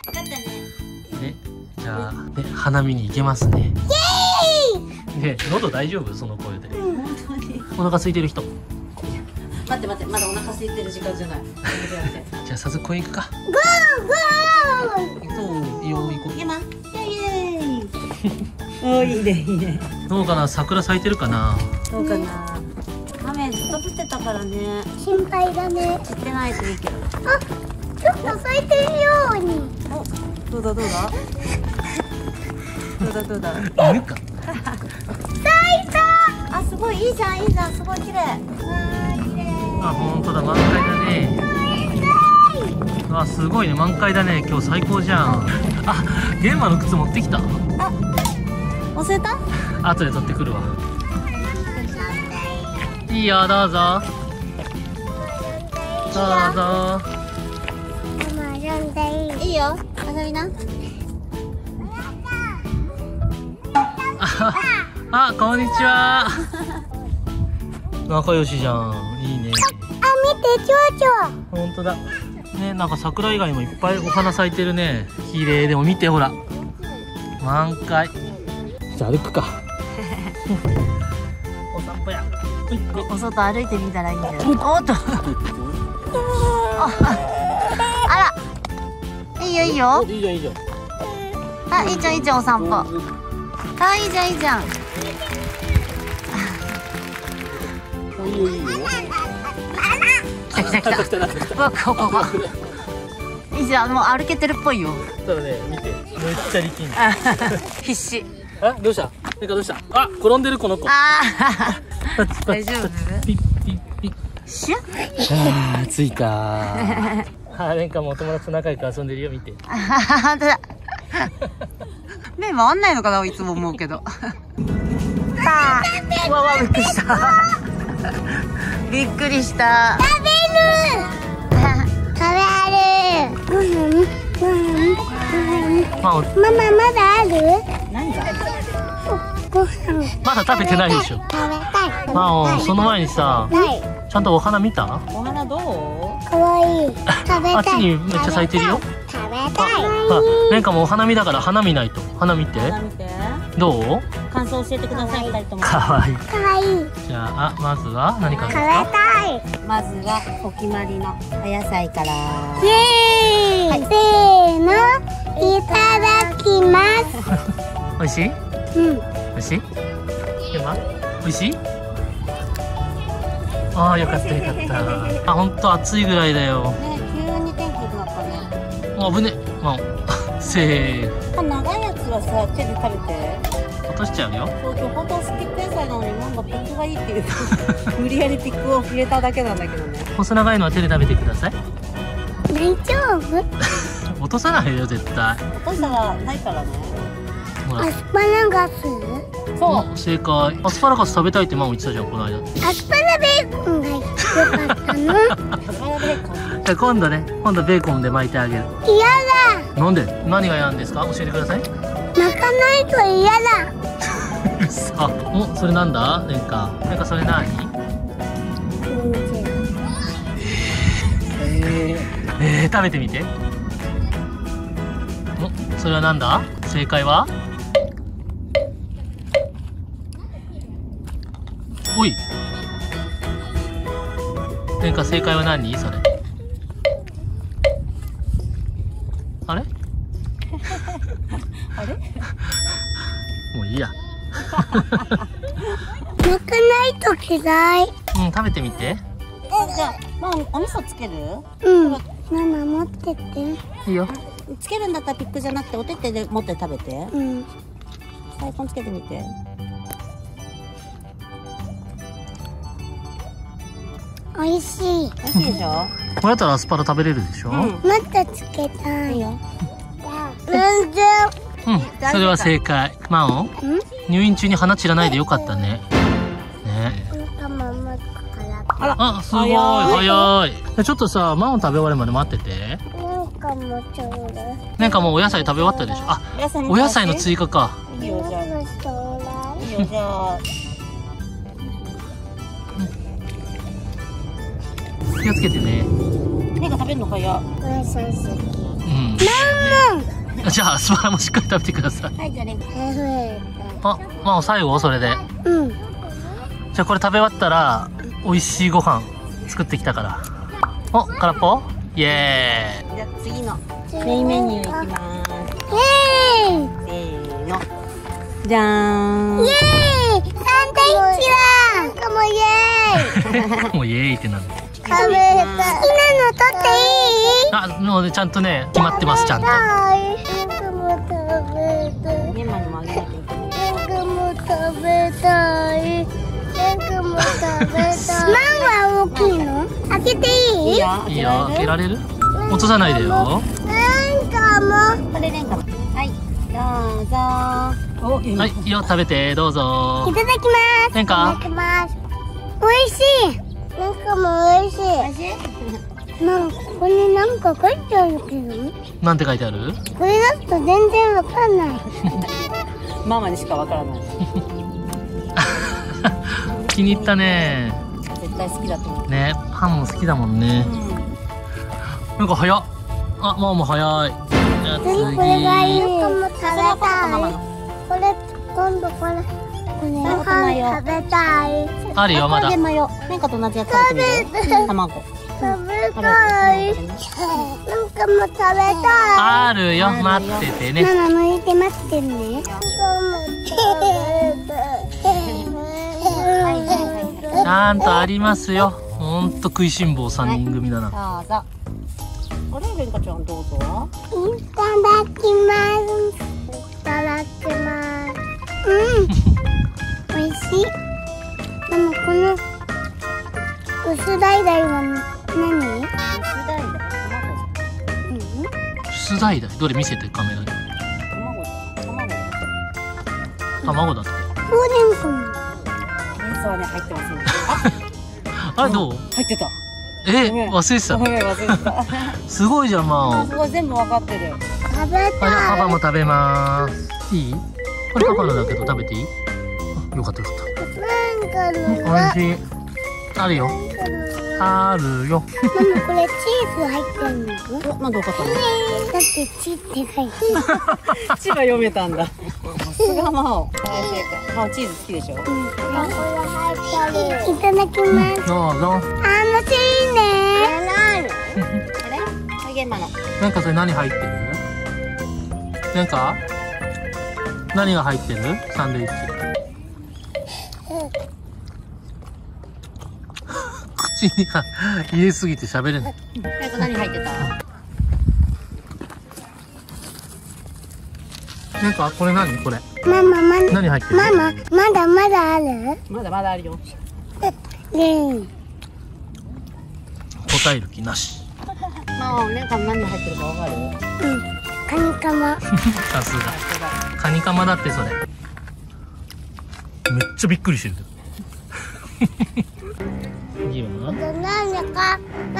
だったね。 で、じゃあ、ね、花見に行けますね。ね、喉大丈夫？その声で。 本当に。 お腹空いてる人。 待って待って、まだお腹空いてる時間じゃない。 じゃあ早速公園行くか。そう、いいよ、行こう。 イエマ。イエーイ。お、いいね、いいね。 どうかな、桜咲いてるかな。 どうかな。雨ずっと降ってたからね。 心配だね。 降ってないといいけど。 あ、ちょっと咲いてるように。 お、どうだどうだ。どうだどうだ。 犬か。 咲いた。 あ、すごいいいじゃん、いいじゃん、すごい綺麗。 あ、本当だ、満開だね。あ、すごいね、満開だね。今日最高じゃん。あ、玄馬の靴持ってきた。 あ、忘れた？ 後で取ってくるわ。いいよ、どうぞ。どうぞ。 ママ呼んでいい？ いいよ、遊びな。 あ、こんにちは。仲良しじゃん。いいね。 あ、見て、蝶々。 本当だ。ね、なんか桜以外にもいっぱいお花咲いてるね。綺麗。でも見て、ほら。満開。じゃあ歩くか。お散歩や。 お外歩いてみたらいいんだよ。おっと。あら。いいよいいよ。 いいじゃん、いいじゃん。 あ、いいじゃんいいじゃん、お散歩。あ、いいじゃんいいじゃん。 いいよ、いいよ。 来た来た来た。ここ。いいじゃん、もう歩けてるっぽいよ。 ただね、見て、めっちゃ力んだ。 必死。 あ、どうした？なんかどうした？あ、転んでるこの子。 ああ。大丈夫？ ピッピッピッ。 シュあー、着いたー。あ、なんかもう友達と仲良く遊んでるよ、見て。 あ、本当だ。目回んないのかな、いつも思うけど。さあ、わわ、びっくりした。びっくりした。 食べる。 まあ、 ママまだある？ 何が？ ご飯まだ食べてないでしょ。 食べたい。 まあ、その前にさ、 はい。 ちゃんとお花見た？ お花どう？ かわいい。食べたい。 あっちにめっちゃ咲いてるよ。 食べたい。 あ、なんかもうお花見だから花見ないと。花見て。 花見て。 どう？ 感想教えてください、二人とも。 かわいい。 かわいい。 じゃあ、まずは何からです食べか？ たい。 まずはお決まりのお野菜から。 イエーイ。せーの。いただきます。 美味しい？ うん。 美味しい？美味しい？ああ、よかったよかった。あ、本当暑いぐらいだよ。 ね、急に天気良くなったね。 あ、危ね。まあ、せー。 長いやつはさ、手で食べて。 落としちゃうよ。 そう、今日本当はスティック野菜なのに、なんかピックがいいっていう無理やりピックを入れただけなんだけどね。 細長いのは手で食べてください。 大丈夫？ 落とさないよ、絶対。 落としたらないからね。 ほらア。スパラガス？ そう。 お、正解。アスパラガス食べたいってママ言ってたじゃん、この間。 アスパラベーコンが良かったの？ サラダベーコン。 じゃあ今度ね、今度ベーコンで巻いてあげる。 嫌だ。 なんで？何が嫌なんですか？教えてください。 泣かないと嫌だ。 さあ、お、それなんだ？なんかそれ何？食べてみて。お、それはなんだ？正解は？おい。なんか正解は何？それ。あれ？ あれ？ もういいや。 泣かないと嫌い。 うん、食べてみて。 じゃあ、まあ、お味噌つける？ うん。ママ持ってて。 いいよ。 つけるんだったらピックじゃなくてお手手で持って食べて。 うん。 大根つけてみて。 美味しい。 美味しいでしょ？ これだったらアスパラ食べれるでしょ？ うん。 もっとつけたい。 いいよ。 全然。 うん、それは正解。マオン、入院中に花散らないでよかったね。ね。 なんかママからあら。 あ、すごい、早い。ちょっとさ、マオン食べ終わるまで待ってて。 なんかもちょうだい。 なんかもうお野菜食べ終わったでしょ。あ、お野菜の追加か。 いいよ、じゃあ。 なんかちょうだい。 いいよ、じゃあ。 気をつけてね。 目が食べるのかや。 お野菜好き。 うん。 ママ。 じゃあアスパラもしっかり食べてください。 はい、じゃあレンコ。 あ、まあ最後それで。 うん。 じゃあこれ食べ終わったら美味しいご飯作ってきたから。お、空っぽ？イエーイ。 じゃあ次のメインメニューいきます。 イエーイ。 せーの。じゃーん。 イエーイ。サンドイッチだ。かもイエーイ。 もうイエーイってなんだ。 食べた。好きなの取っていい？ あ、もうねちゃんとね決まってますちゃんと。 レンコも食べたい。 メンマにもあげなきゃいけない。 レンコも食べたい。レンコも食べたい。マンは大きいの？開けていい？ いいよ。 いいよ、開けられる？落とさないでよ。 レンコも。 これレンカの。はい。どうぞ。お、いいはい、いいよ、食べて、どうぞい。ただきます。 レンカいただきます。美味しい。レンコも美味しい。なんかここになんか書いてあるけど、 なんて書いてある？ これだと全然わかんない。 ママにしかわからない。 気に入ったね。 絶対好きだと思う。 ね、パンも好きだもんね。なんか早っ。あ、ママ早い。じゃあこれがいい。 次。 レンコも食べたい。これ今度これ。これご飯食べたい。 あるよ、まだこれ。でマヨ。レンカと同じやつ食べてみる？卵。 食べたい。なんかも食べたい。 あるよ、待っててね。 ママ向いて待ってね。なんかも食べたい。 ちゃんとありますよ。ほんと食いしん坊3人組だな。 どうぞ。これレンカちゃんどうぞ。 いただきます。いただきます。美味しい。でもこの薄橙は何？ 薄橙出題だ。どれ見せて、カメラに。卵だって。 ほうれん草も。 レンソはね入ってますね。 あれどう？ 入ってた。 忘れてた。 ごめん忘れてた。 すごいじゃん、ますごい全部わかってる。 食べあ。 たい。 パパも食べまーす。いい？これパパのだけど食べていい？あ、よかったよかっなんかのた。美味しい。あるよ。あるよ。 ママこれチーズ入ってんの？ なんでわかったの？ だってチって書いてる。 千葉読めたんだ。さすが真央。大正解。真央チーズ好きでしょ？ いただきます。 どうぞ。 楽しいね。 これ？これ現場の。 なんかそれ何入ってる？なんか何が入ってる？サンドイッチ。口に入れすぎて喋れない。 何入ってた？ なんかこれ何？これママ何入ってる？ ママまだまだある？ まだまだあるよ。 ね答える気なし。 真央ね、何入ってるかわかる？ カニカマ。 さすが。カニカマだってそれ。めっちゃびっくりしてるけど。いいよな。 何か何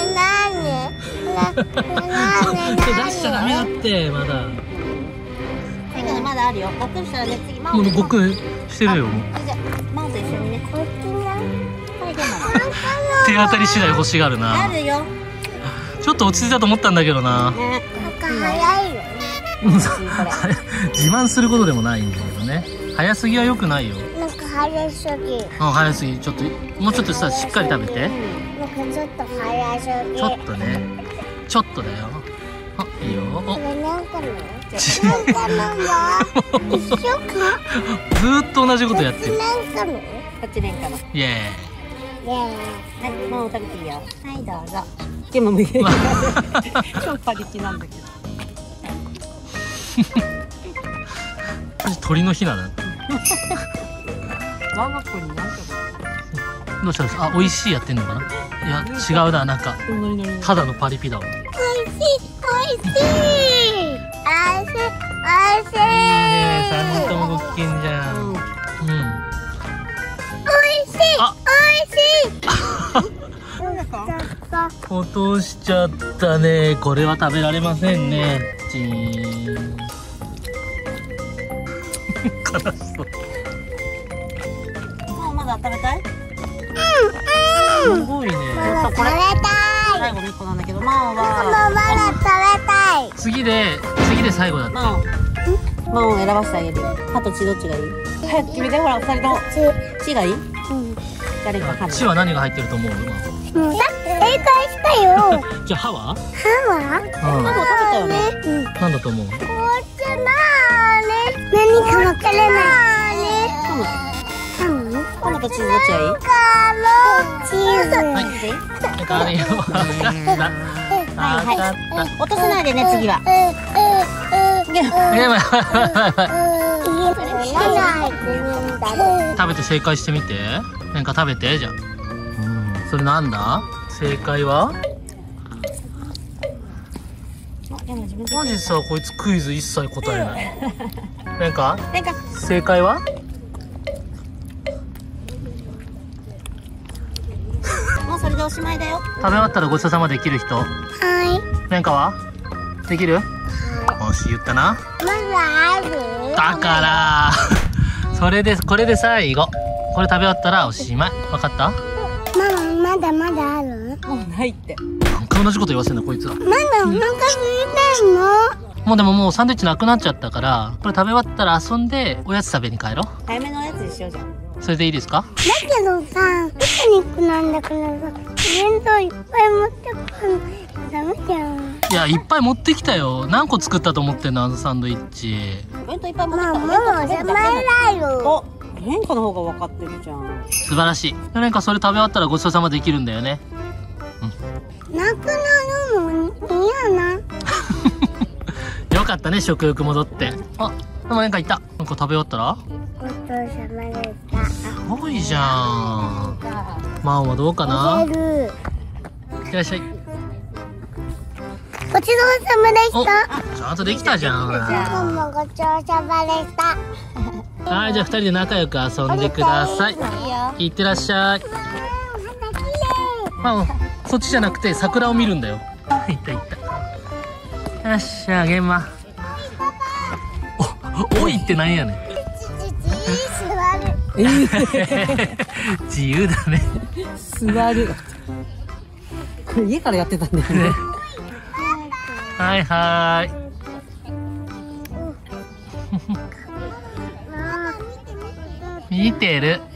出しちゃダメだってまだ。 まだあるよ。ごっくんしたらね、次真央。 もうごっくんしてるよ。もうじゃあ真央と一緒にね。こっちね。これ現場の。 手当たり次第欲しがるあな。 るよ。 ちょっと落ち着いたと思ったんだけどな。 ね。 なんか早いよ。 自慢することでもないんだけどね。早すぎは良くないよ。 なんか早すぎ。 早すぎ。ちょっともうちょっとさ、しっかり食べて。 なんかちょっと早すぎ。 ちょっとね。ちょっとだよ。あ、いいよ。お。 これなんかの？なんかのは一緒か？ ずーっと同じことやってる。 なんかの？ こっちレンカの。 イエイエーイ。 はい、もう食べていいよ。はい、どうぞ。でも無理。超パリピなんだけど。 鳥のヒナだよ。 我が子になんか。 どうしたんですか？あ、美味しいやってんのかな。いや、違うな、なんか。ただのパリピだわ。いいおいしい、おいしい。おいしい、おいしい。 ね、三人ともご機嫌じゃん。うん。 おいしい、 あおいしい。 落としちゃったね。これは食べられませんね。チーン。辛そう。 もうまだ食べたい？ すごいね。 まだ食べたい。 最後の1個なんだけど、真央は。 もうまだ食べたい。 次でで最後だって。 マオン選ばせてあげるよ。歯と血どっちがいい？早く決めて。ほら、二人とも血がいい？誰か歯。 血は何が入ってると思う？ もう正解したよ。 じゃあ歯は？ 歯は？ 歯も食べたよね。 なんだと思う？ こっちなーね。何かわからない。 ハムとチーズどっちがいい？ チーズ。 はいあれよ。 はいはい。落とさないでね、次は。 食べて正解してみて。なんか食べてじゃあ。それなんだ？正解は？マジさ、こいつクイズ一切答えない。なんか正解は？ もうそれでおしまいだよ。 食べ終わったらごちそうさまできる人？ はい。 なんかは？できる？よし、言ったな。 まだある？ だからそれで、これで最後。これ食べ終わったらおしまい。わかった？ ママ、まだまだある？ もうないって。 なんか同じこと言わせんな、こいつは。 まだお腹空いてんの？ もうサンドイッチなくなっちゃったから、これ食べ終わったら遊んで、おやつ食べに帰ろう。 早めのやつにしようじゃん。 それでいいですか？ だけどさ、ピクニックなんだからさ、弁当いっぱい持ってくるのダメじゃん。 いや、いっぱい持ってきたよ。何個作ったと思ってんの、あのサンドイッチ。 お弁当いっぱい持ってきた。 ママ、邪魔だよ。 お、レンカの方が分かってるじゃん。 素晴らしい。なんかそれ食べ終わったらごちそうさまできるんだよね。 なくなるの嫌な。 よかったね、食欲戻って。あ、でもなんかいた。なんか食べ終わったらごちそうさまでした。 すごいじゃん。マンはどうかな？いらっしゃい。 ごちそうさまでお、 した。 ちゃんとできたじゃん。 ママごちそうさまでした。 はい、じゃあ2人で仲良く遊んでください。いってらっしゃい。マン、そっちじゃなくて桜を見るんだよ。いったいった。よっしゃ、現場。おいってなんやねん。自由だね。 座る。これ家からやってたんだよね。 はいはい。見てる。